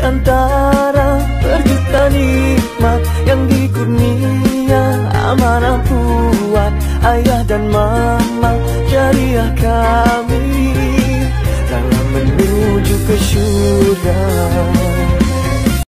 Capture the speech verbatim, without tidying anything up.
antara berjuta nikmat yang dikurnia, amanah buat ayah dan mama jariah kami dalam menuju ke syurga.